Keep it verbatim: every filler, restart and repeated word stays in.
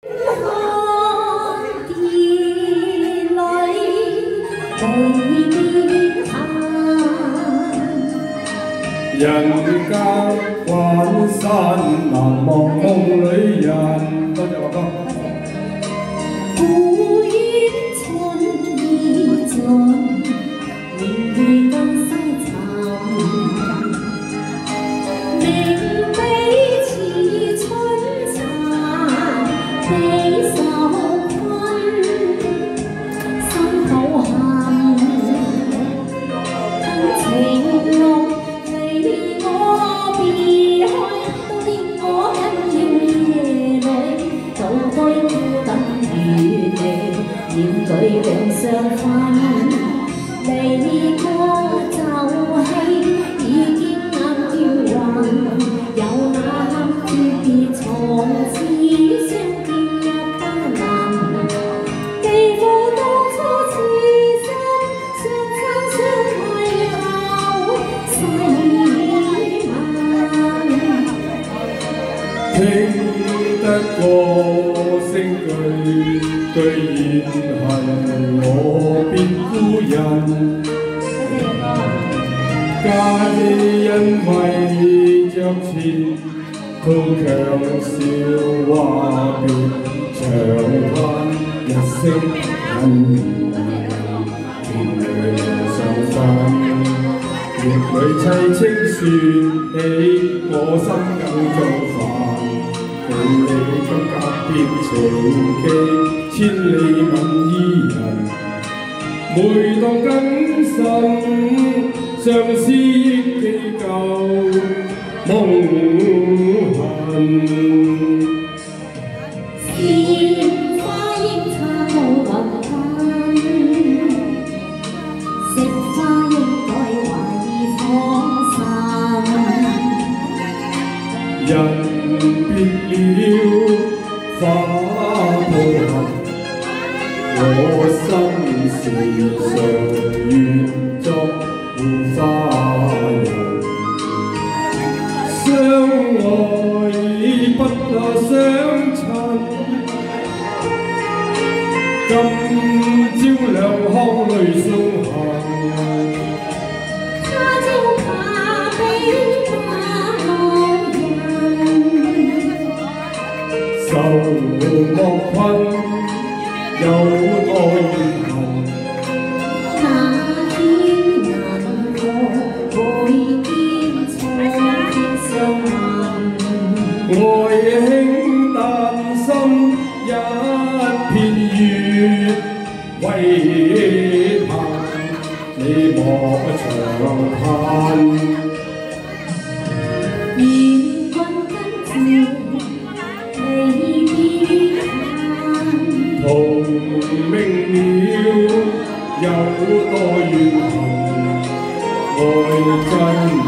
人間關山難忘夢裏人。多謝華哥。 古煙春已盡，年月更西沉。明媚似春殘，悲受困，心抱憾。情路。 面對兩相分，離過就係已經眼飄雲，有那刻別從此相見也不能，記負當初痴心，相親相愛後細問， 聽得過聲句。 居然恨我變夫人，皆因為着錢，都強笑話別，長嘆一聲恨，天裏上分，月裏凄清算起我心更造煩，共你今隔別情記。 千里問伊人，每當更新，相思憶記舊夢痕。 鮮花應插無雲噴，食花應該懷疑芳心。人別了，花吐痕。 我心事常願作護花人，相愛已不可相親。今朝兩腔淚送行， 他朝怕比他人， 愁莫困。 有多怨恨， 那天難過，會見錯天相問。 愛卿丹心一片月，為盼你莫長嘆。 願君跟住離別。 同明了有多怨恨，愛真。